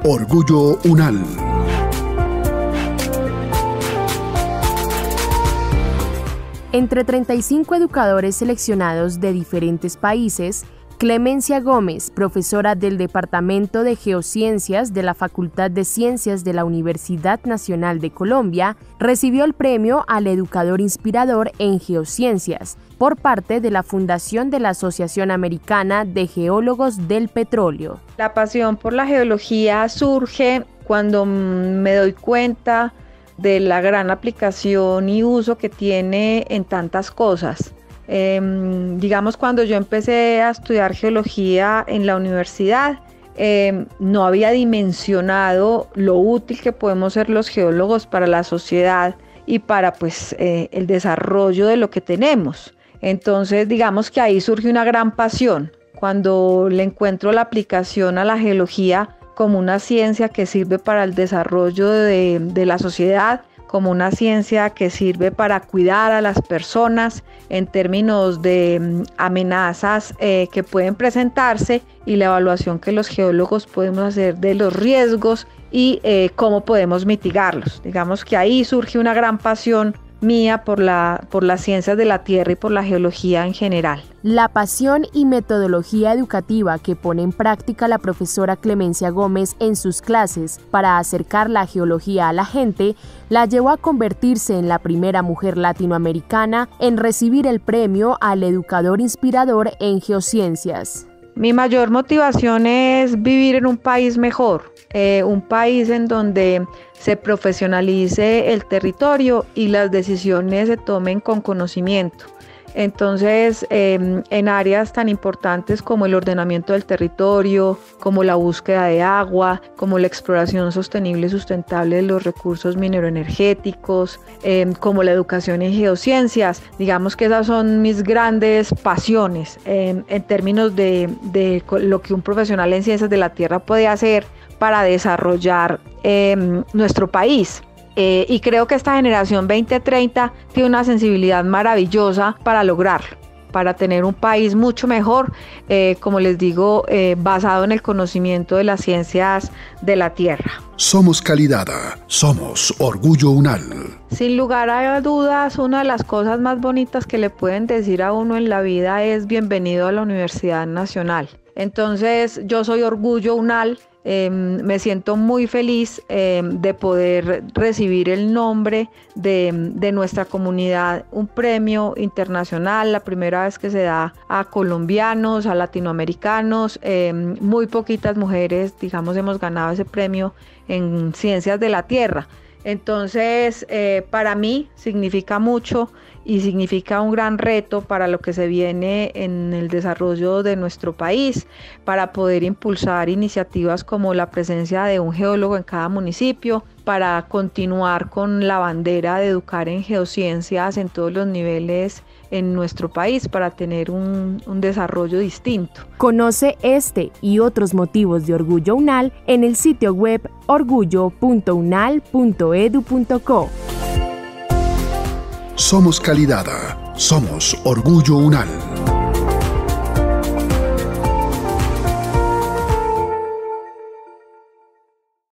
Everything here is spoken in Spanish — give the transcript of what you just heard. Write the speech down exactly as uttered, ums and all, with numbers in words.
Orgullo UNAL. Entre treinta y cinco educadores seleccionados de diferentes países, Clemencia Gómez, profesora del Departamento de Geociencias de la Facultad de Ciencias de la Universidad Nacional de Colombia, recibió el premio al Educador Inspirador en Geociencias por parte de la Fundación de la Asociación Americana de Geólogos del Petróleo. La pasión por la geología surge cuando me doy cuenta de la gran aplicación y uso que tiene en tantas cosas. Eh, digamos, cuando yo empecé a estudiar geología en la universidad, eh, no había dimensionado lo útil que podemos ser los geólogos para la sociedad y para pues, eh, el desarrollo de lo que tenemos. Entonces, digamos que ahí surge una gran pasión, cuando le encuentro la aplicación a la geología como una ciencia que sirve para el desarrollo de, de la sociedad, como una ciencia que sirve para cuidar a las personas en términos de um, amenazas eh, que pueden presentarse y la evaluación que los geólogos podemos hacer de los riesgos y eh, cómo podemos mitigarlos. Digamos que ahí surge una gran pasión mía por, la, por las ciencias de la Tierra y por la geología en general. La pasión y metodología educativa que pone en práctica la profesora Clemencia Gómez en sus clases para acercar la geología a la gente la llevó a convertirse en la primera mujer latinoamericana en recibir el premio al Educador Inspirador en Geociencias. Mi mayor motivación es vivir en un país mejor, eh, un país en donde se profesionalice el territorio y las decisiones se tomen con conocimiento. Entonces, eh, en áreas tan importantes como el ordenamiento del territorio, como la búsqueda de agua, como la exploración sostenible y sustentable de los recursos mineroenergéticos, eh, como la educación en geociencias, digamos que esas son mis grandes pasiones eh, en términos de, de lo que un profesional en ciencias de la Tierra puede hacer para desarrollar eh, nuestro país. Eh, y creo que esta generación veinte treinta tiene una sensibilidad maravillosa para lograrlo, para tener un país mucho mejor, eh, como les digo, eh, basado en el conocimiento de las ciencias de la Tierra. Somos calidad, somos Orgullo UNAL. Sin lugar a dudas, una de las cosas más bonitas que le pueden decir a uno en la vida es bienvenido a la Universidad Nacional. Entonces, yo soy Orgullo UNAL. Eh, me siento muy feliz eh, de poder recibir el nombre de, de nuestra comunidad, un premio internacional, la primera vez que se da a colombianos, a latinoamericanos. Eh, muy poquitas mujeres, digamos, hemos ganado ese premio en Ciencias de la Tierra. Entonces, eh, para mí significa mucho y significa un gran reto para lo que se viene en el desarrollo de nuestro país, para poder impulsar iniciativas como la presencia de un geólogo en cada municipio, para continuar con la bandera de educar en geociencias en todos los niveles en nuestro país, para tener un, un desarrollo distinto. Conoce este y otros motivos de Orgullo UNAL en el sitio web orgullo punto unal punto edu punto co. Somos calidad, somos Orgullo UNAL.